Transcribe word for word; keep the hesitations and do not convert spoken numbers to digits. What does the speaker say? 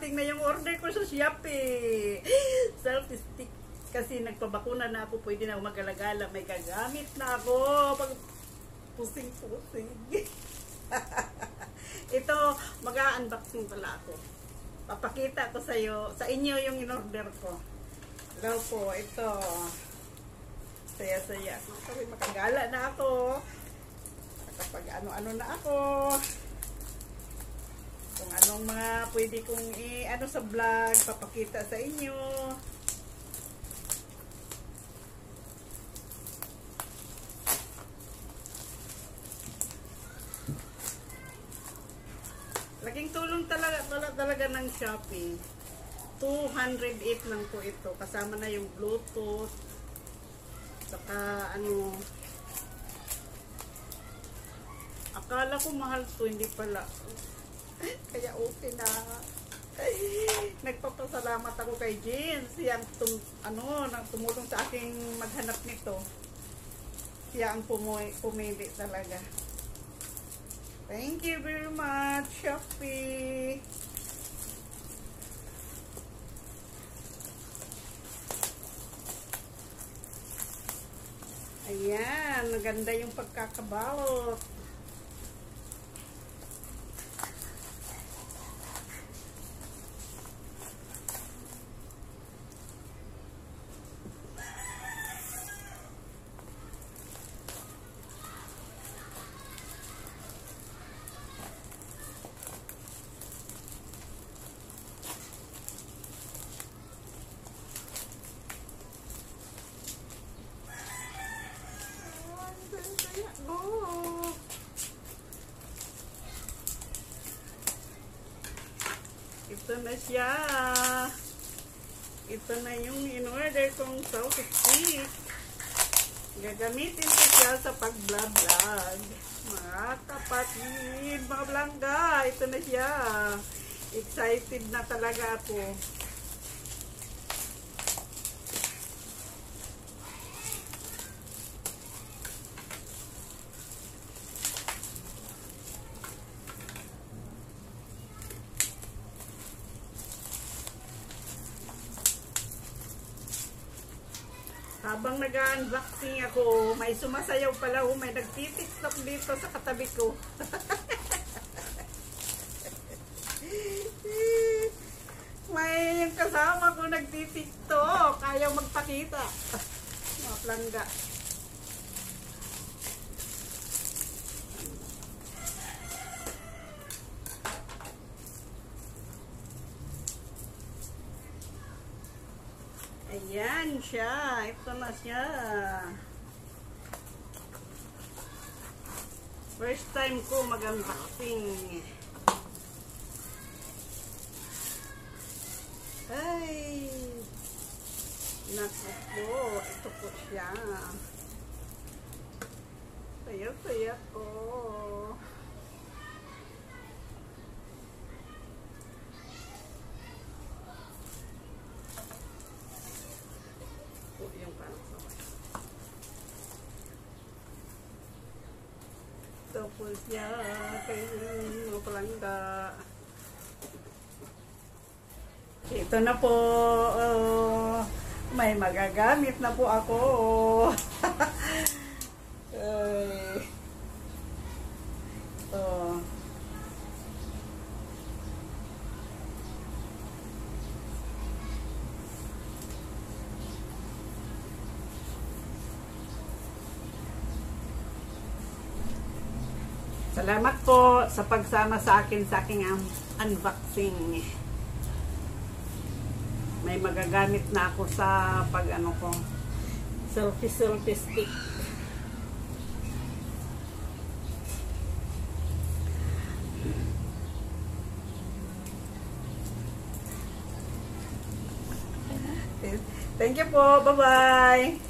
dumating na yung order ko sa Shopee. Selfie stick. Kasi nagpabakuna na ako, pwede na ako mag-alagala. May kagamit na ako. Pag pusing-pusing. Ito, mag-unboxing pala ako. Papakita ko sa iyo, sa inyo yung in-order ko. Hello po, ito. Saya-saya. Sabi, makagala na ako. Kapag ano-ano na ako. Kung anong mga pwede kong i-ano sa vlog, papakita sa inyo. Laking tulong talaga, talaga, talaga ng Shopee. two hundred eight lang po ito. Kasama na yung Bluetooth. Saka ano, akala ko mahal to, hindi pala. Kaya okay na. Nagpapasalamat ako kay Jean. Siya ang tum, ano, tumulong sa aking maghanap nito. Siya ang pumili, pumili talaga. Thank you very much, Shopee. Ayan, maganda yung pagkakabalot. Oh. Ito na siya. Ito na yung in-order kong selfie stick. Gagamitin ko siya sa pag-vlog. Mga kapatid, mga blangga, ito na siya. Excited na talaga ako. Habang nag-unboxing ako, may sumasayaw pala, oh, may nagtitiktok dito sa katabi ko. May yung kasama ko nagtitiktok, ayaw magpakita. Mga plangga. Ayan siya. Ito na siya. First time ko mag-unboxing. Ay! Naku po. Ito po siya. Saya-saya ko. Yung ito po siya kay mga palangga. Ito na po, uh, may magagamit na po ako. Ay, ito. Salamat po sa pagsama sa akin sa aking unboxing. May magagamit na ako sa pag ano ko, selfie selfie stick. Thank you po. Bye-bye.